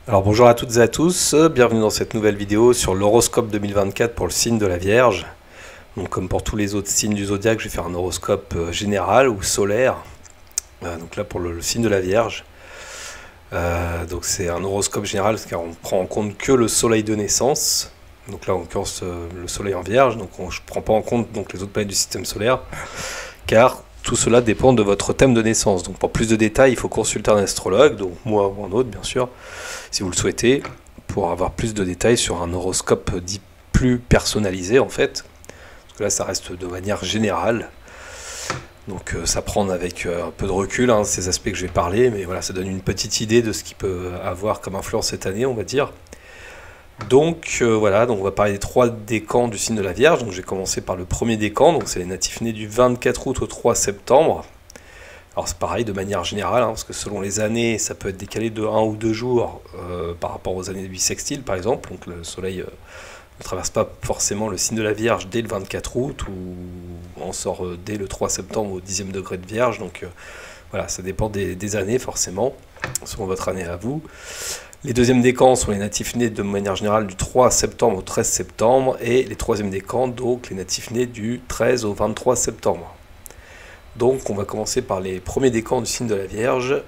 Alors bonjour à toutes et à tous, bienvenue dans cette nouvelle vidéo sur l'horoscope 2024 pour le signe de la Vierge. Donc comme pour tous les autres signes du zodiaque, je vais faire un horoscope général ou solaire. Donc là pour le signe de la Vierge. Donc c'est un horoscope général car on prend en compte que le soleil de naissance. Donc là en l'occurrence le soleil en Vierge, donc je ne prends pas en compte donc, les autres planètes du système solaire. Car tout cela dépend de votre thème de naissance. Donc pour plus de détails, il faut consulter un astrologue, donc moi ou un autre bien sûr, si vous le souhaitez, pour avoir plus de détails sur un horoscope dit plus personnalisé en fait. Parce que là ça reste de manière générale. Donc ça prend avec un peu de recul ces aspects que je vais parler, mais voilà, ça donne une petite idée de ce qui peut avoir comme influence cette année, on va dire. Donc voilà, donc on va parler des 3 décans du signe de la Vierge. Donc je vais commencer par le premier décan, donc c'est les natifs nés du 24 août au 3 septembre. Alors c'est pareil de manière générale, parce que selon les années, ça peut être décalé de 1 ou 2 jours par rapport aux années bissextiles par exemple. Donc le soleil ne traverse pas forcément le signe de la Vierge dès le 24 août, ou on sort dès le 3 septembre au 10e degré de Vierge. Donc voilà, ça dépend des années forcément, selon votre année à vous. Les deuxièmes décans sont les natifs nés de manière générale du 3 septembre au 13 septembre, et les troisièmes décans, donc les natifs nés du 13 au 23 septembre. Donc on va commencer par les premiers décans du signe de la Vierge.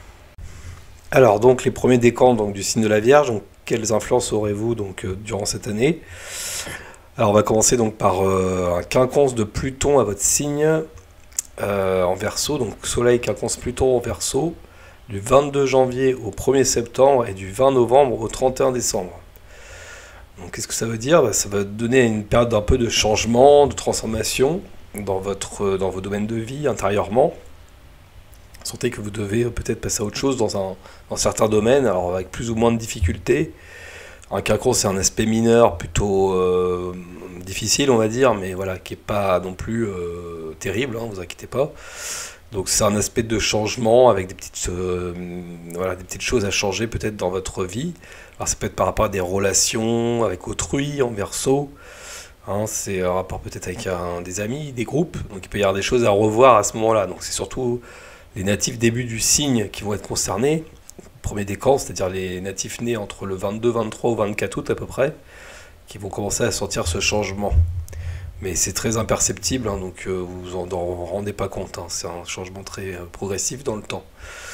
Alors donc les premiers décans donc, du signe de la Vierge, donc, quelles influences aurez-vous donc, durant cette année? Alors on va commencer donc par un quinconce de Pluton à votre signe en Verseau, donc Soleil quinconce Pluton en Verseau, du 22 janvier au 1er septembre et du 20 novembre au 31 décembre. Donc qu'est-ce que ça veut dire? Ça va donner une période d'un peu de changement, de transformation dans vos domaines de vie intérieurement. Sentez que vous devez peut-être passer à autre chose dans certains domaines, alors avec plus ou moins de difficultés. Un quinconce, c'est un aspect mineur plutôt difficile, on va dire, mais voilà, qui n'est pas non plus terrible, vous inquiétez pas. Donc c'est un aspect de changement avec des petites choses à changer peut-être dans votre vie. Alors ça peut être par rapport à des relations avec autrui en Verseau. C'est un rapport peut-être avec des amis, des groupes. Donc il peut y avoir des choses à revoir à ce moment-là. Donc c'est surtout les natifs début du signe qui vont être concernés. Premier décan, c'est-à-dire les natifs nés entre le 22, 23 ou 24 août à peu près, qui vont commencer à sentir ce changement. Mais c'est très imperceptible, donc vous vous en rendez pas compte. C'est un changement très progressif dans le temps.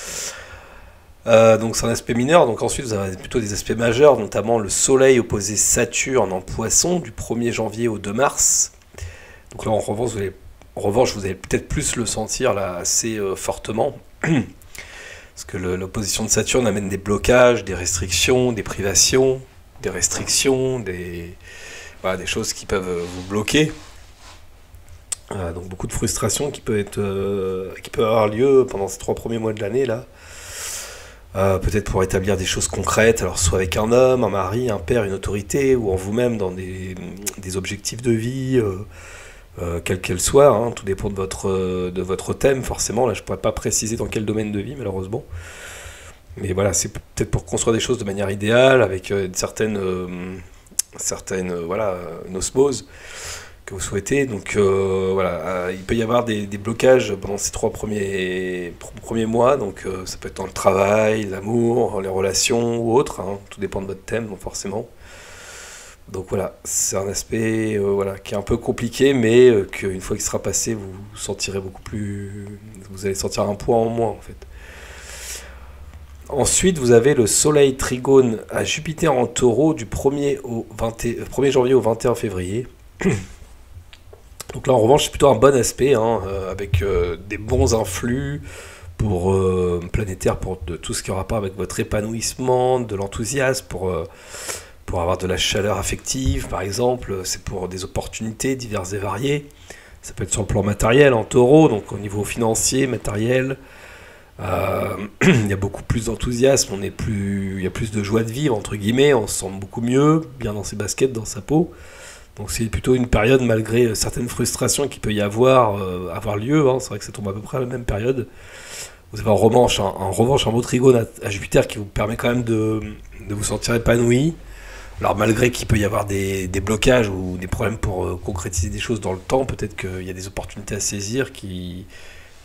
Donc c'est un aspect mineur. Donc ensuite vous avez plutôt des aspects majeurs, notamment le Soleil opposé Saturne en Poisson du 1er janvier au 2 mars. Donc là en revanche vous allez peut-être plus le sentir là assez fortement. Parce que l'opposition de Saturne amène des blocages, des restrictions, des privations, des restrictions, des choses qui peuvent vous bloquer. Donc beaucoup de frustration qui peut avoir lieu pendant ces 3 premiers mois de l'année là. Peut-être pour établir des choses concrètes, alors soit avec un homme, un mari, un père, une autorité, ou en vous-même dans des objectifs de vie, quels qu'elles soient, tout dépend de votre thème forcément. Là je ne pourrais pas préciser dans quel domaine de vie malheureusement. Mais voilà, c'est peut-être pour construire des choses de manière idéale, avec une osmose que vous souhaitez. Donc il peut y avoir des blocages pendant ces 3 premiers mois. Donc ça peut être dans le travail, l'amour, les relations ou autre. Tout dépend de votre thème, donc forcément. Donc voilà, c'est un aspect qui est un peu compliqué, mais qu'une fois qu'il sera passé, vous sentirez beaucoup plus... Vous allez sentir un poids en moins en fait. Ensuite, vous avez le Soleil trigone à Jupiter en Taureau du 1er janvier au 21 février. Donc là, en revanche, c'est plutôt un bon aspect, avec des bons influx planétaires pour tout ce qui aura rapport avec votre épanouissement, de l'enthousiasme, pour avoir de la chaleur affective, par exemple. C'est pour des opportunités diverses et variées. Ça peut être sur le plan matériel en Taureau, donc au niveau financier, matériel. Il y a beaucoup plus d'enthousiasme, il y a plus de joie de vivre, entre guillemets, on se sent beaucoup mieux, bien dans ses baskets, dans sa peau. Donc c'est plutôt une période, malgré certaines frustrations qu'il peut y avoir lieu, c'est vrai que ça tombe à peu près à la même période. Vous avez en revanche un beau trigone à Jupiter qui vous permet quand même de vous sentir épanoui. Alors malgré qu'il peut y avoir des blocages ou des problèmes pour concrétiser des choses dans le temps, peut-être qu'il y a des opportunités à saisir qui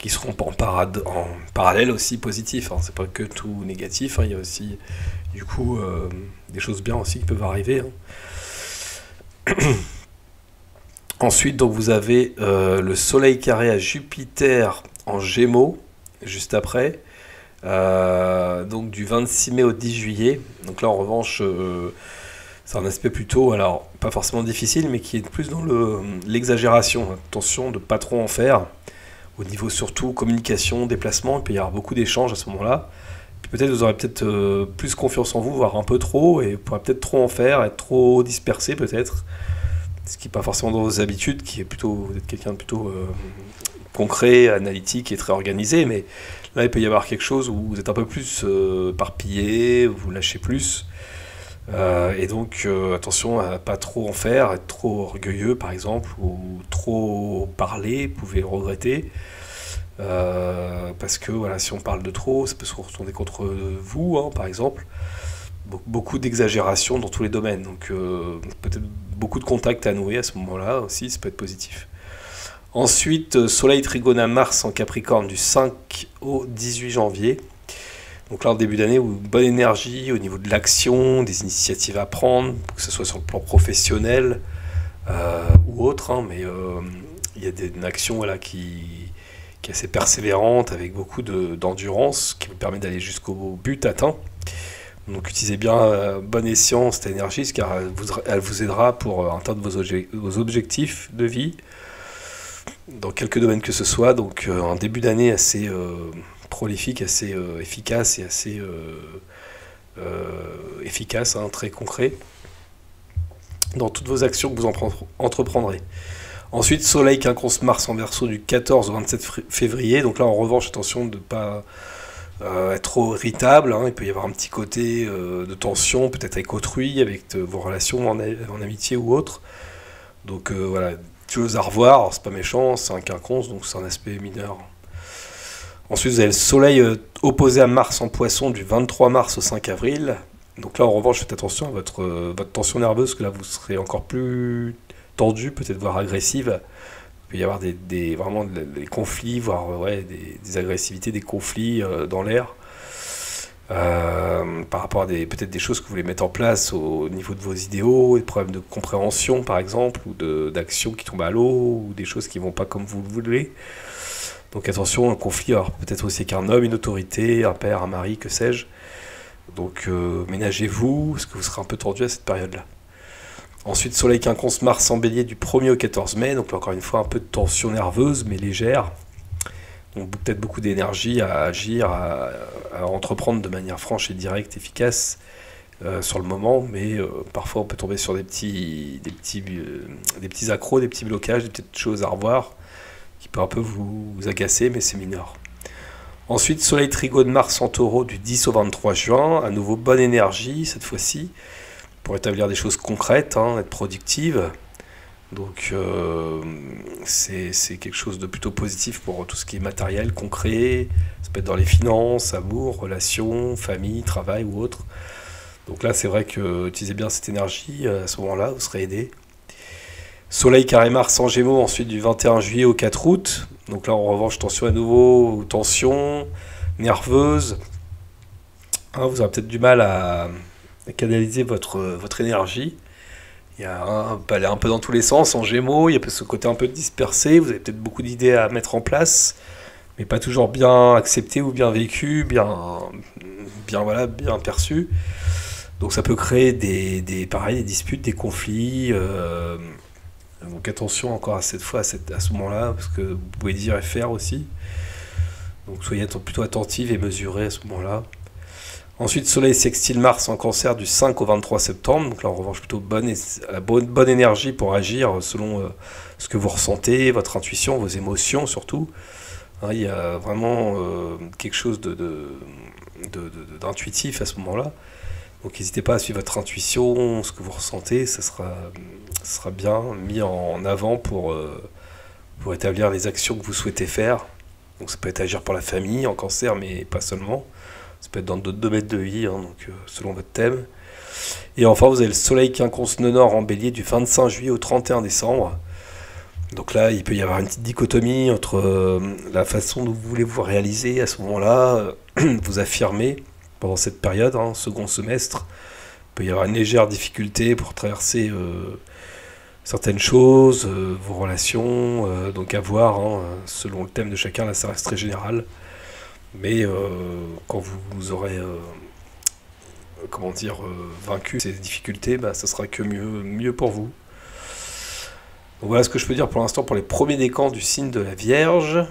qui seront en parallèle aussi positifs. Hein. C'est pas que tout négatif, hein. Il y a aussi du coup des choses bien aussi qui peuvent arriver. Hein. Ensuite, donc vous avez le Soleil carré à Jupiter en Gémeaux, juste après. Donc du 26 mai au 10 juillet. Donc là en revanche, c'est un aspect plutôt, alors pas forcément difficile, mais qui est plus dans l'exagération. Attention de ne pas trop en faire. Au niveau surtout communication, déplacement, il peut y avoir beaucoup d'échanges à ce moment-là. Puis peut-être vous aurez peut-être plus confiance en vous, voire un peu trop, et vous pourrez peut-être trop en faire, être trop dispersé peut-être. Ce qui n'est pas forcément dans vos habitudes, qui est plutôt, vous êtes quelqu'un de plutôt concret, analytique et très organisé, mais là il peut y avoir quelque chose où vous êtes un peu plus éparpillé, vous lâchez plus, et donc attention à pas trop en faire, être trop orgueilleux par exemple, ou trop parler, vous pouvez regretter, parce que voilà, si on parle de trop, ça peut se retourner contre vous, hein, par exemple. Beaucoup d'exagération dans tous les domaines, donc peut-être beaucoup de contacts à nouer à ce moment-là aussi, ça peut être positif. Ensuite, Soleil trigone à Mars en Capricorne du 5 au 18 janvier. Donc là, en début d'année, bonne énergie au niveau de l'action, des initiatives à prendre, que ce soit sur le plan professionnel ou autre, hein, mais il y a une action voilà, qui est assez persévérante, avec beaucoup d'endurance, qui vous permet d'aller jusqu'au but atteint. Donc utilisez bien bon escient cette énergie, car elle vous aidera pour atteindre vos objectifs de vie, dans quelques domaines que ce soit. Donc un début d'année assez prolifique, assez efficace et assez efficace, hein, très concret, dans toutes vos actions que vous entreprendrez. Ensuite, Soleil quinconce Mars en Verseau du 14 au 27 février. Donc là, en revanche, attention de ne pas être trop irritable, hein. Il peut y avoir un petit côté de tension, peut-être avec autrui, avec vos relations en amitié ou autre. Donc voilà, choses à revoir. C'est pas méchant, c'est un quinconce, donc c'est un aspect mineur. Ensuite, vous avez le Soleil opposé à Mars en Poisson du 23 mars au 5 avril. Donc là, en revanche, faites attention à votre tension nerveuse, parce que là, vous serez encore plus tendu, peut-être voire agressive. Il peut y avoir vraiment des conflits, voire ouais, des agressivités, des conflits dans l'air, par rapport à peut-être des choses que vous voulez mettre en place au niveau de vos idéaux, des problèmes de compréhension par exemple, ou d'actions qui tombent à l'eau, ou des choses qui ne vont pas comme vous le voulez. Donc attention, un conflit, alors peut-être aussi avec un homme, une autorité, un père, un mari, que sais-je. Donc ménagez-vous, parce que vous serez un peu tendu à cette période-là. Ensuite, Soleil quinconce Mars en Bélier du 1er au 14 mai, donc là, encore une fois un peu de tension nerveuse mais légère. Donc peut-être beaucoup d'énergie à agir, à entreprendre de manière franche et directe, efficace sur le moment, mais parfois on peut tomber sur des petits accros, des petits blocages, des petites choses à revoir qui peut un peu vous agacer, mais c'est mineur. Ensuite, Soleil trigone Mars en Taureau du 10 au 23 juin, à nouveau bonne énergie cette fois-ci, pour établir des choses concrètes, hein, être productive. Donc c'est quelque chose de plutôt positif pour tout ce qui est matériel, concret. Ça peut être dans les finances, amour, relations, famille, travail ou autre. Donc là, c'est vrai que utilisez bien cette énergie, à ce moment-là, vous serez aidé. Soleil carré Mars en Gémeaux, ensuite du 21 juillet au 4 août. Donc là, en revanche, attention à nouveau, tension nerveuse. Hein, vous aurez peut-être du mal à canaliser votre énergie. Il peut aller un peu dans tous les sens en Gémeaux, il y a ce côté un peu dispersé, vous avez peut-être beaucoup d'idées à mettre en place, mais pas toujours bien acceptées ou bien vécues, bien perçues. Donc ça peut créer des disputes, des conflits. Donc attention encore à cette fois, à ce moment-là, parce que vous pouvez dire et faire aussi. Donc soyez plutôt attentifs et mesurés à ce moment-là. Ensuite, Soleil sextile Mars en Cancer du 5 au 23 septembre. Donc là, en revanche, plutôt bonne énergie pour agir selon ce que vous ressentez, votre intuition, vos émotions surtout. Hein, il y a vraiment quelque chose d'intuitif à ce moment-là. Donc n'hésitez pas à suivre votre intuition, ce que vous ressentez, ça sera bien mis en avant pour établir les actions que vous souhaitez faire. Donc ça peut être agir pour la famille, en Cancer, mais pas seulement. Ça peut être dans d'autres domaines de vie, hein, donc selon votre thème. Et enfin, vous avez le Soleil quinconce nœud nord en Bélier du 25 juillet au 31 décembre. Donc là, il peut y avoir une petite dichotomie entre la façon dont vous voulez vous réaliser à ce moment-là, vous affirmer pendant cette période, hein, second semestre. Il peut y avoir une légère difficulté pour traverser certaines choses, vos relations, donc à voir, hein, selon le thème de chacun, là ça reste très général. Mais quand vous aurez, comment dire, vaincu ces difficultés, bah, ça sera que mieux pour vous. Donc voilà ce que je peux dire pour l'instant pour les premiers décans du signe de la Vierge.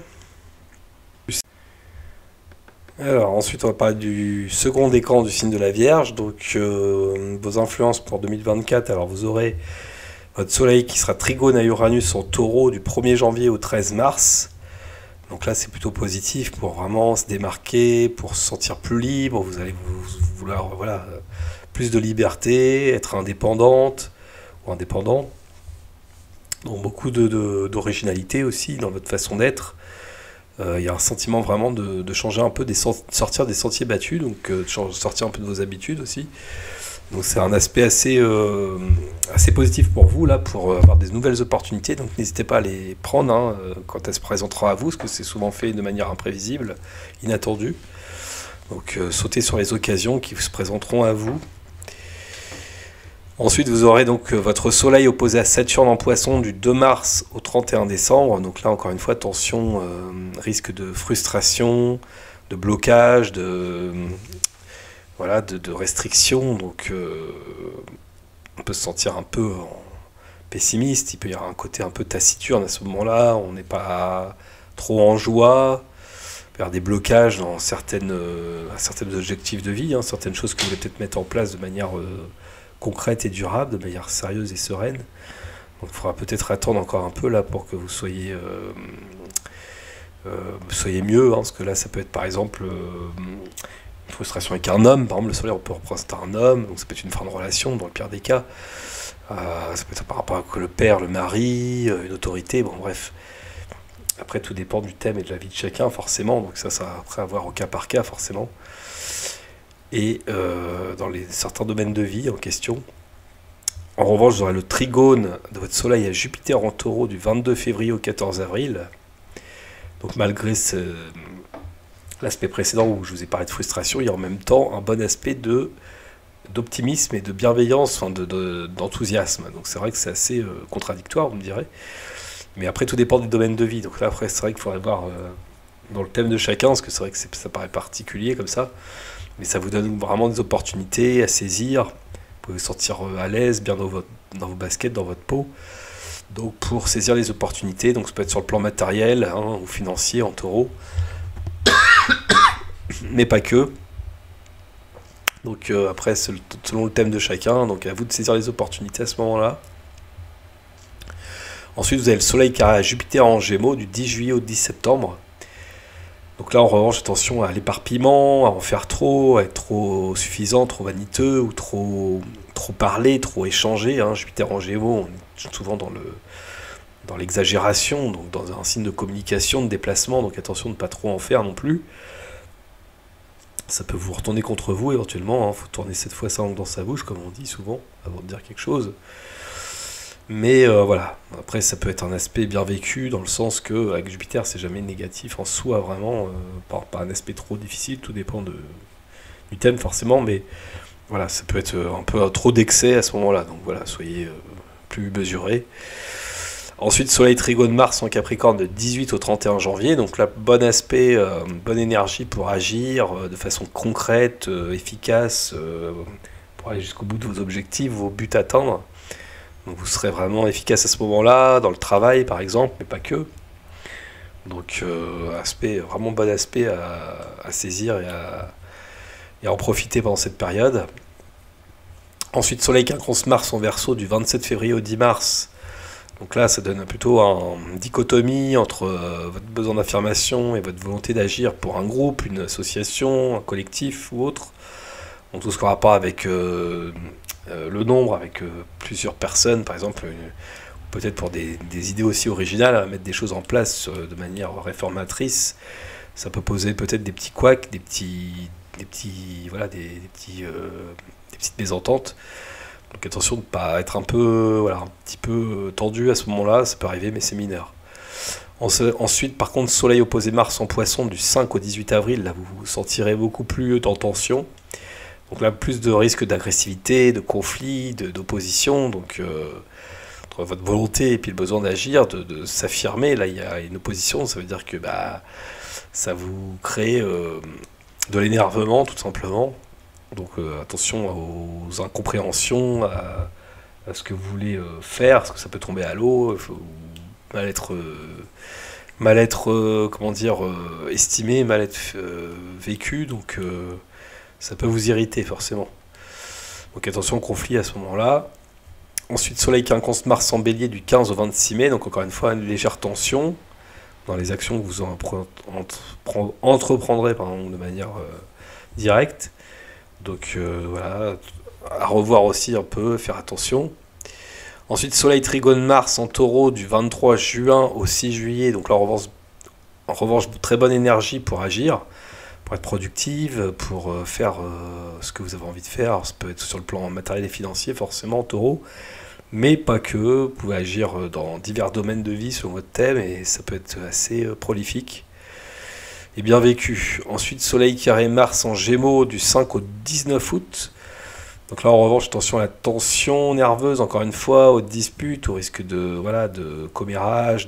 Alors ensuite on va parler du second décan du signe de la Vierge, donc vos influences pour 2024, alors vous aurez votre soleil qui sera trigone à Uranus en taureau du 1er janvier au 13 mars. Donc là c'est plutôt positif pour vraiment se démarquer, pour se sentir plus libre, vous allez vouloir voilà, plus de liberté, être indépendante ou indépendant. Donc beaucoup d'originalité aussi dans votre façon d'être. Il y a un sentiment vraiment de changer un peu, sortir des sentiers battus, donc sortir un peu de vos habitudes aussi. Donc c'est un aspect assez positif pour vous, là, pour avoir des nouvelles opportunités. Donc n'hésitez pas à les prendre hein, quand elles se présenteront à vous, parce que c'est souvent fait de manière imprévisible, inattendue. Donc sautez sur les occasions qui se présenteront à vous. Ensuite, vous aurez donc votre soleil opposé à Saturne en Poisson du 2 mars au 31 décembre. Donc là, encore une fois, attention, risque de frustration, de blocage, voilà, de restrictions. Donc on peut se sentir un peu pessimiste. Il peut y avoir un côté un peu taciturne à ce moment-là. On n'est pas trop en joie. Il peut y avoir des blocages dans certains objectifs de vie, hein, certaines choses que vous voulez peut-être mettre en place de manière concrète et durable, de manière sérieuse et sereine. Donc il faudra peut-être attendre encore un peu là pour que vous soyez mieux, hein, parce que là ça peut être par exemple une frustration avec un homme, par exemple le soleil on peut représenter un homme, donc ça peut être une fin de relation dans le pire des cas, ça peut être par rapport à le père, le mari, une autorité, bon bref. Après tout dépend du thème et de la vie de chacun forcément, donc ça après à voir au cas par cas forcément. Et dans certains domaines de vie en question. En revanche, vous aurez le trigone de votre soleil à Jupiter en taureau du 22 février au 14 avril. Donc malgré l'aspect précédent où je vous ai parlé de frustration, il y a en même temps un bon aspect d'optimisme et de bienveillance, enfin d'enthousiasme. Donc c'est vrai que c'est assez contradictoire, vous me direz. Mais après, tout dépend du domaine de vie. Donc là, après, c'est vrai qu'il faudrait voir dans le thème de chacun, parce que c'est vrai que ça paraît particulier comme ça. Mais ça vous donne vraiment des opportunités à saisir. Vous pouvez vous sentir à l'aise, bien dans vos baskets, dans votre peau. Donc pour saisir les opportunités, donc ça peut être sur le plan matériel hein, ou financier en taureau. Mais pas que. Donc après, selon le thème de chacun, donc à vous de saisir les opportunités à ce moment-là. Ensuite, vous avez le soleil carré à Jupiter en Gémeaux du 10 juillet au 10 septembre. Donc là, en revanche, attention à l'éparpillement, à en faire trop, à être trop suffisant, trop vaniteux, ou trop parler, trop échanger. Hein. Jupiter en Gémeaux, on est souvent dans l'exagération, donc dans un signe de communication, de déplacement, donc attention de ne pas trop en faire non plus. Ça peut vous retourner contre vous éventuellement, il faut tourner cette fois sa langue dans sa bouche, comme on dit souvent, avant de dire quelque chose. Mais voilà, après ça peut être un aspect bien vécu dans le sens que avec Jupiter c'est jamais négatif en soi vraiment, pas un aspect trop difficile, tout dépend du thème forcément, mais voilà, ça peut être un peu trop d'excès à ce moment-là, donc voilà, soyez plus mesurés. Ensuite, Soleil trigone Mars en Capricorne de 18 au 31 janvier, donc là, bon aspect, bonne énergie pour agir de façon concrète, efficace, pour aller jusqu'au bout de vos objectifs, vos buts à atteindre. Donc vous serez vraiment efficace à ce moment-là, dans le travail par exemple, mais pas que. Donc vraiment bon aspect à saisir et à en profiter pendant cette période. Ensuite, Soleil quinconce Mars en Verseau du 27 février au 10 mars. Donc là, ça donne plutôt une dichotomie entre votre besoin d'affirmation et votre volonté d'agir pour un groupe, une association, un collectif ou autre. Donc tout ce qu'on a rapport avec le nombre, avec plusieurs personnes, par exemple, peut-être pour des idées aussi originales, à mettre des choses en place de manière réformatrice. Ça peut poser peut-être des petits couacs, des petites mésententes. Donc attention de ne pas être un peu, voilà, un petit peu tendu à ce moment-là, ça peut arriver, mais c'est mineur. Ensuite, par contre, Soleil opposé Mars en Poisson du 5 au 18 avril, là vous vous sentirez beaucoup plus en tension. Donc là, plus de risques d'agressivité, de conflit, d'opposition, donc entre votre volonté et puis le besoin d'agir, de s'affirmer, là il y a une opposition, ça veut dire que ça vous crée de l'énervement tout simplement. Donc attention aux incompréhensions, à ce que vous voulez faire, parce que ça peut tomber à l'eau, mal être comment dire, estimé, mal être vécu, donc ça peut vous irriter forcément. Donc attention au conflit à ce moment-là. Ensuite, Soleil quinconce Mars en Bélier du 15 au 26 mai, donc encore une fois une légère tension dans les actions que vous entreprendrez de manière directe. Donc voilà, à revoir aussi un peu, faire attention. Ensuite, Soleil trigone Mars en Taureau du 23 juin au 6 juillet, donc là en revanche très bonne énergie pour agir, pour être productive, pour faire ce que vous avez envie de faire. Ça peut être sur le plan matériel et financier forcément, Taureau, mais pas que. Vous pouvez agir dans divers domaines de vie selon votre thème et ça peut être assez prolifique et bien vécu. Ensuite, Soleil carré Mars en Gémeaux du 5 au 19 août. Donc là, en revanche, attention à la tension nerveuse, encore une fois, aux disputes, au risque de commérage,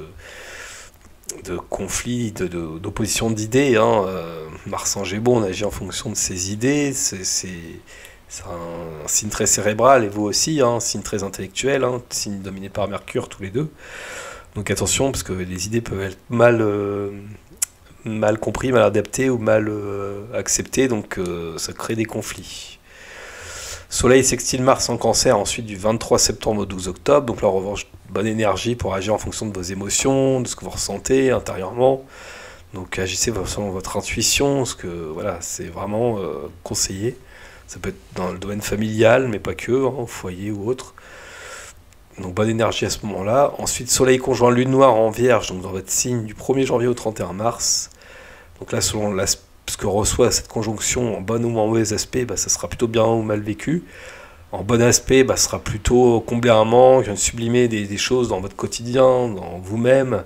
de conflits, d'opposition d'idées. Mars en Gémeaux, on agit en fonction de ses idées. C'est un signe très cérébral, et vous aussi, un signe très intellectuel, signe dominé par Mercure, tous les deux. Donc attention, parce que les idées peuvent être mal compris, mal adaptées ou mal acceptées, donc ça crée des conflits. Soleil sextile Mars en Cancer, ensuite du 23 septembre au 12 octobre, donc là en revanche, bonne énergie pour agir en fonction de vos émotions, de ce que vous ressentez intérieurement. Donc agissez selon votre intuition, parce que voilà, c'est vraiment conseillé. Ça peut être dans le domaine familial, mais pas que, au foyer ou autre. Donc bonne énergie à ce moment-là. Ensuite, Soleil conjoint Lune Noire en Vierge, donc dans votre signe du 1er janvier au 31 mars. Donc là, selon ce que reçoit cette conjonction, en bon ou en mauvais aspect, ça sera plutôt bien ou mal vécu. En bon aspect, ce sera plutôt combler un manque, sublimer des choses dans votre quotidien, dans vous-même.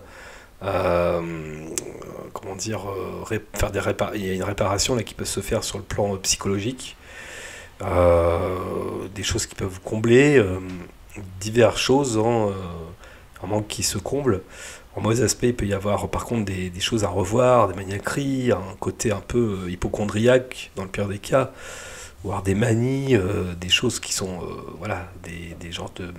Comment dire, il y a une réparation là qui peut se faire sur le plan psychologique. Des choses qui peuvent vous combler, diverses choses, un manque qui se comble. En mauvais aspect, il peut y avoir par contre des choses à revoir, des maniaqueries, un côté un peu hypochondriaque dans le pire des cas, voire des manies, des choses qui sont des genres de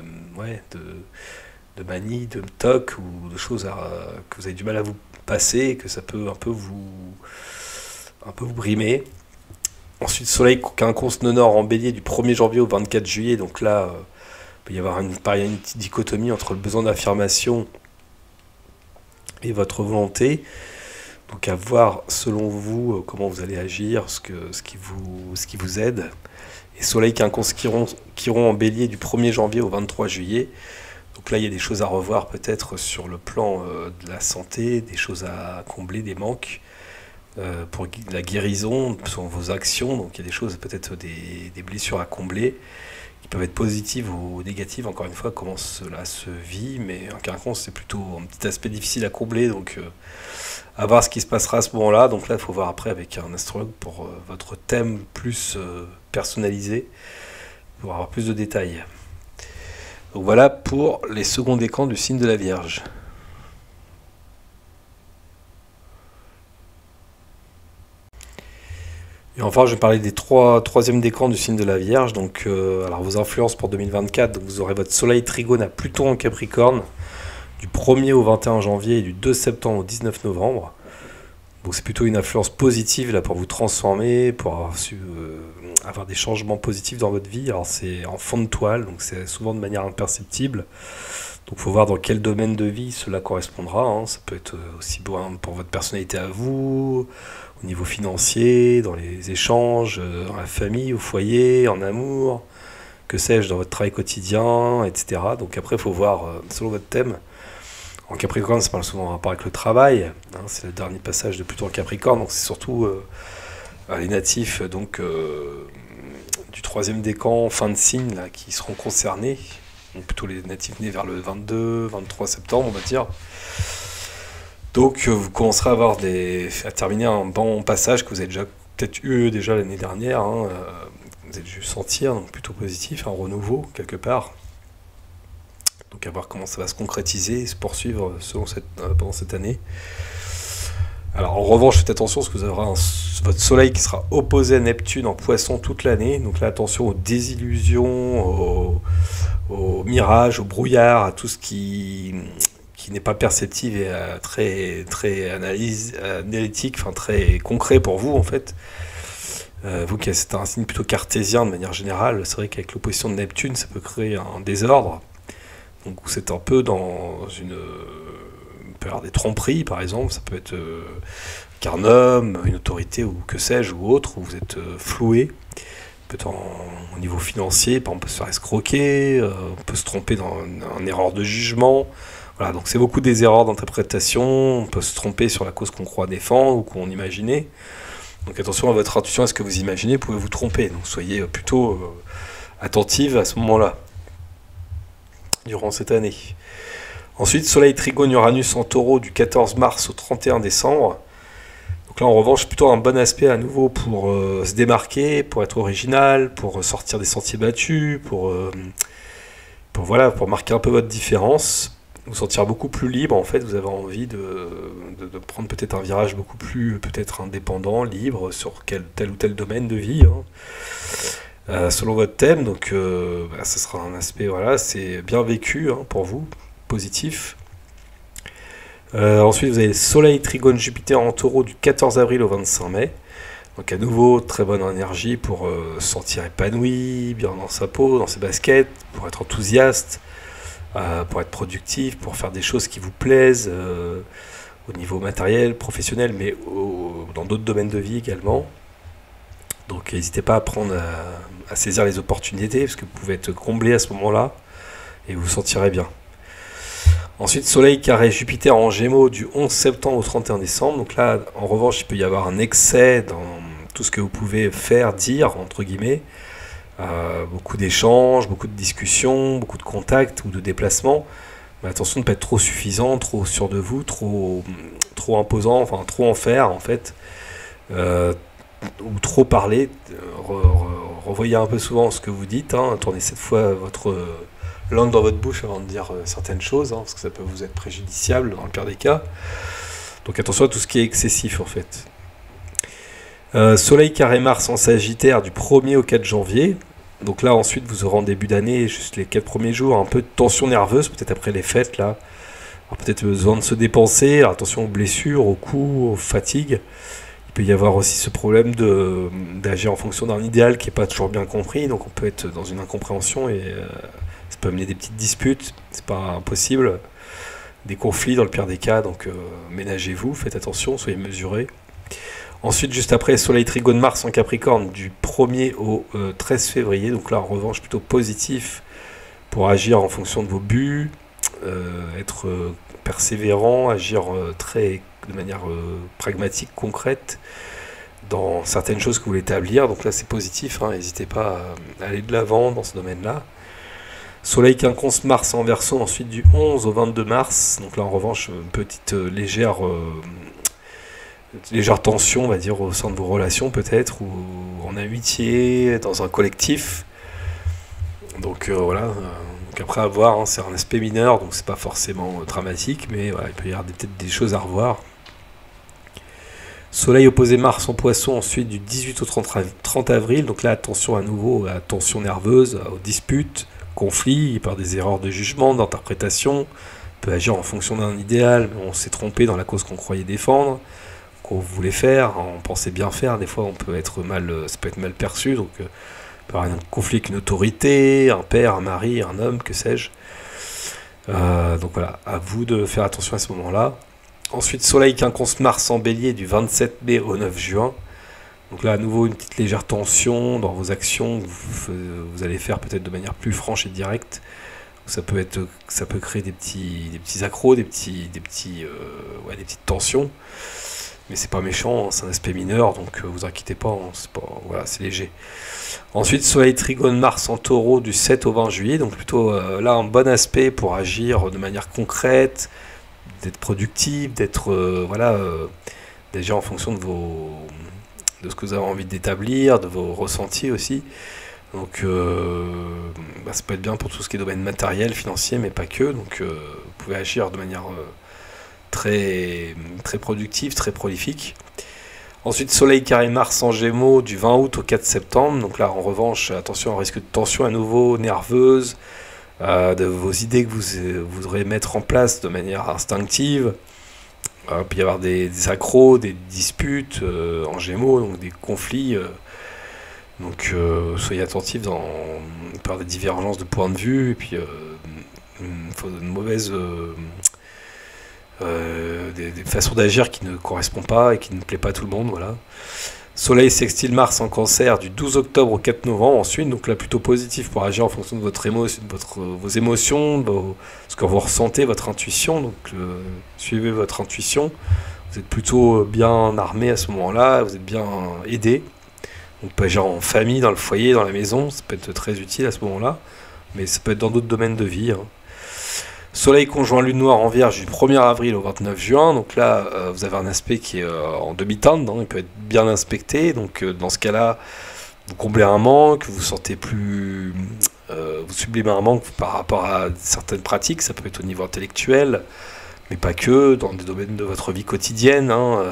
manies, de tocs ou de choses que vous avez du mal à vous passer, que ça peut un peu vous brimer. Ensuite, Soleil quinconce nœud nord en Bélier du 1er janvier au 24 juillet. Donc là, il peut y avoir une petite dichotomie entre le besoin d'affirmation et votre volonté. Donc à voir selon vous comment vous allez agir, ce qui vous aide. Et Soleil quinconce Chiron en Bélier du 1er janvier au 23 juillet. Donc là, il y a des choses à revoir peut-être sur le plan de la santé, des choses à combler, des manques. Pour la guérison, sur vos actions, donc il y a des choses, peut-être des blessures à combler, qui peuvent être positives ou négatives, encore une fois, comment cela se vit, mais en quinconce, c'est plutôt un petit aspect difficile à combler, donc à voir ce qui se passera à ce moment-là. Donc là, il faut voir après avec un astrologue pour votre thème plus personnalisé, pour avoir plus de détails. Donc voilà pour les seconds décans du signe de la Vierge. Et enfin, je vais parler des troisième décan du signe de la Vierge. Donc, alors vos influences pour 2024, donc vous aurez votre Soleil trigone à Pluton en Capricorne du 1er au 21 janvier et du 2 septembre au 19 novembre. Donc c'est plutôt une influence positive là pour vous transformer, pour avoir des changements positifs dans votre vie. Alors c'est en fond de toile, donc c'est souvent de manière imperceptible. Donc il faut voir dans quel domaine de vie cela correspondra. Ça peut être aussi bon pour votre personnalité à vous, au niveau financier, dans les échanges, dans la famille, au foyer, en amour, que sais-je, dans votre travail quotidien, etc. Donc après, il faut voir selon votre thème. En Capricorne, ça parle souvent en rapport avec le travail. C'est le dernier passage de Pluton en Capricorne, donc c'est surtout les natifs du troisième décan, fin de signe, là, qui seront concernés. Donc plutôt les natifs nés vers le 22-23 septembre, on va dire. Donc vous commencerez à terminer un bon passage que vous avez déjà peut-être eu déjà l'année dernière. Hein, vous avez dû sentir, donc plutôt positif, un renouveau quelque part. Donc à voir comment ça va se concrétiser et se poursuivre pendant cette année. Alors en revanche, faites attention parce que vous aurez votre soleil qui sera opposé à Neptune en poisson toute l'année. Donc là, attention aux désillusions, aux mirages, au brouillard, à tout ce qui n'est pas perceptif et très analytique, enfin très concret pour vous en fait. Vous qui êtes un signe plutôt cartésien de manière générale, c'est vrai qu'avec l'opposition de Neptune, ça peut créer un désordre. Donc c'est un peu dans une... Il peut y avoir des tromperies par exemple, ça peut être qu'un homme, une autorité ou que sais-je ou autre, où vous êtes floué. Peut-être au niveau financier, par exemple, on peut se faire escroquer, on peut se tromper dans une erreur de jugement. Voilà, donc c'est beaucoup des erreurs d'interprétation, on peut se tromper sur la cause qu'on croit défendre ou qu'on imaginait. Donc attention à votre intuition, à ce que vous imaginez, pouvez vous tromper. Donc soyez plutôt attentive à ce moment-là, durant cette année. Ensuite, Soleil Trigone Uranus en Taureau du 14 mars au 31 décembre. Donc là, en revanche, plutôt un bon aspect à nouveau pour se démarquer, pour être original, pour sortir des sentiers battus, pour marquer un peu votre différence. Vous sentir beaucoup plus libre, en fait, vous avez envie de prendre peut-être un virage beaucoup plus peut-être indépendant, libre, sur tel ou tel domaine de vie, hein, selon votre thème. Donc ce sera un aspect, voilà, c'est bien vécu hein, pour vous, positif. Ensuite, vous avez Soleil Trigone Jupiter en Taureau du 14 avril au 25 mai. Donc à nouveau, très bonne énergie pour se sentir épanoui, bien dans sa peau, dans ses baskets, pour être enthousiaste, pour être productif, pour faire des choses qui vous plaisent au niveau matériel, professionnel, mais dans d'autres domaines de vie également. Donc n'hésitez pas à saisir les opportunités, parce que vous pouvez être comblé à ce moment-là, et vous vous sentirez bien. Ensuite, Soleil carré Jupiter en Gémeaux du 11 septembre au 31 décembre. Donc là, en revanche, il peut y avoir un excès dans tout ce que vous pouvez faire, dire, entre guillemets. Beaucoup d'échanges, beaucoup de discussions, beaucoup de contacts ou de déplacements. Mais attention de ne pas être trop suffisant, trop sûr de vous, trop imposant, enfin trop en faire en fait. Ou trop parler. Revoyez un peu souvent ce que vous dites. Hein, tournez cette fois votre langue dans votre bouche avant de dire certaines choses, hein, parce que ça peut vous être préjudiciable dans le pire des cas. Donc attention à tout ce qui est excessif en fait. Soleil carré Mars en Sagittaire du 1er au 4 janvier. Donc là ensuite vous aurez en début d'année, juste les 4 premiers jours, un peu de tension nerveuse, peut-être après les fêtes là. Alors peut-être besoin de se dépenser, alors attention aux blessures, aux coups, aux fatigues. Il peut y avoir aussi ce problème d'agir en fonction d'un idéal qui n'est pas toujours bien compris, donc on peut être dans une incompréhension et ça peut amener des petites disputes, c'est pas impossible, des conflits dans le pire des cas, donc ménagez-vous, faites attention, soyez mesurés. Ensuite, juste après, Soleil Trigone Mars en Capricorne du 1er au 13 février, donc là en revanche plutôt positif pour agir en fonction de vos buts, être persévérant, agir de manière pragmatique, concrète, dans certaines choses que vous voulez établir. Donc là c'est positif, hein, n'hésitez pas à aller de l'avant dans ce domaine-là. Soleil Quinconce Mars en Verseau ensuite du 11 au 22 mars. Donc là en revanche une petite légère tension on va dire au sein de vos relations peut-être, ou en amitié, dans un collectif. Donc voilà. Donc après à voir, hein, c'est un aspect mineur, donc c'est pas forcément dramatique, mais voilà, il peut y avoir peut-être des choses à revoir. Soleil opposé Mars en Poisson ensuite du 18 au 30 avril, donc là attention à nouveau à la tension nerveuse, aux disputes, conflits, par des erreurs de jugement, d'interprétation, on peut agir en fonction d'un idéal, mais on s'est trompé dans la cause qu'on croyait défendre, qu'on voulait faire, on pensait bien faire, des fois ça peut être mal perçu, donc peut y avoir un conflit avec une autorité, un père, un mari, un homme, que sais-je. Donc voilà, à vous de faire attention à ce moment-là. Ensuite, Soleil Quinconce Mars en Bélier du 27 mai au 9 juin. Donc là, à nouveau, une petite légère tension dans vos actions que vous allez faire peut-être de manière plus franche et directe. Ça peut créer des petits accros, des petites tensions. mais c'est pas méchant, hein, c'est un aspect mineur, donc vous inquiétez pas, hein, c'est pas, voilà, c'est léger. Ensuite, Soleil Trigone Mars en Taureau du 7 au 20 juillet, donc plutôt là un bon aspect pour agir de manière concrète, d'être productif, d'être voilà, déjà en fonction de ce que vous avez envie d'établir, de vos ressentis aussi. Donc ça peut être bien pour tout ce qui est domaine matériel, financier, mais pas que. Donc vous pouvez agir de manière très, très productive, très prolifique. Ensuite, Soleil carré Mars en Gémeaux du 20 août au 4 septembre. Donc là, en revanche, attention au risque de tension à nouveau nerveuse, de vos idées que vous voudrez mettre en place de manière instinctive. Il peut y avoir des accros, des disputes en Gémeaux, donc des conflits. Donc soyez attentifs, il peut y avoir des divergences de points de vue, et puis une mauvaise... des façons d'agir qui ne correspondent pas et qui ne plaît pas à tout le monde, voilà. Soleil sextile Mars en Cancer du 12 octobre au 4 novembre ensuite, donc là plutôt positif pour agir en fonction de votre émotion, vos émotions, ce que vous ressentez, votre intuition, donc suivez votre intuition, vous êtes plutôt bien armé à ce moment-là, vous êtes bien aidé, donc peut agir en famille, dans le foyer, dans la maison, ça peut être très utile à ce moment-là, mais ça peut être dans d'autres domaines de vie, hein. Soleil conjoint Lune noire en Vierge du 1er avril au 29 juin. Donc là, vous avez un aspect qui est en demi-teinte, il peut être bien inspecté. Donc dans ce cas-là, vous comblez un manque, vous sentez plus... vous sublimez un manque par rapport à certaines pratiques. Ça peut être au niveau intellectuel, mais pas que, dans des domaines de votre vie quotidienne.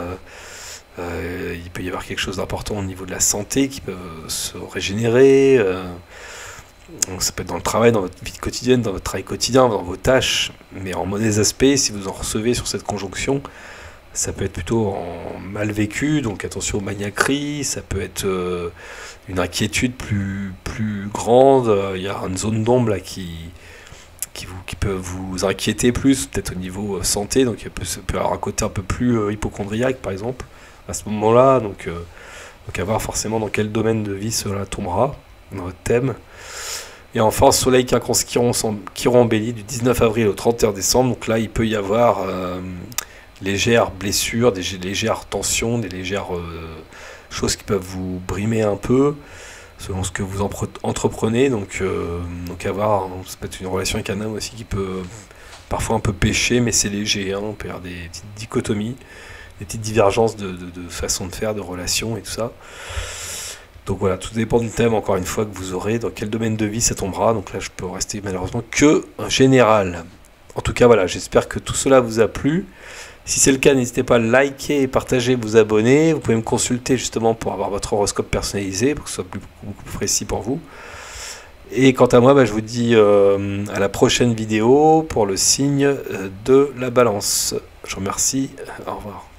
Il peut y avoir quelque chose d'important au niveau de la santé qui peut se régénérer. Donc ça peut être dans le travail, dans votre vie quotidienne, dans votre travail quotidien, dans vos tâches, mais en mauvais aspect, si vous en recevez sur cette conjonction, ça peut être plutôt en mal vécu, donc attention aux maniaqueries, ça peut être une inquiétude plus grande, il y a une zone d'ombre là qui peut vous inquiéter plus, peut-être au niveau santé, donc ça peut avoir un côté un peu plus hypocondriaque par exemple, à ce moment-là, donc à voir forcément dans quel domaine de vie cela tombera, dans votre thème. Et enfin, Soleil Chiron en Bélier du 19 avril au 31 décembre. Donc là, il peut y avoir légères blessures, des légères tensions, des légères choses qui peuvent vous brimer un peu selon ce que vous entreprenez. Donc à voir, hein, ça peut être une relation avec un homme aussi qui peut parfois un peu pêcher, mais c'est léger. Hein, on peut avoir des petites dichotomies, des petites divergences de façon de faire, de relations et tout ça. Donc voilà, tout dépend du thème, encore une fois, que vous aurez, dans quel domaine de vie ça tombera. Donc là, je peux rester malheureusement que un général. En tout cas, voilà, j'espère que tout cela vous a plu. Si c'est le cas, n'hésitez pas à liker, partager, vous abonner. Vous pouvez me consulter justement pour avoir votre horoscope personnalisé, pour que ce soit beaucoup plus précis pour vous. Et quant à moi, je vous dis à la prochaine vidéo pour le signe de la balance. Je vous remercie, au revoir.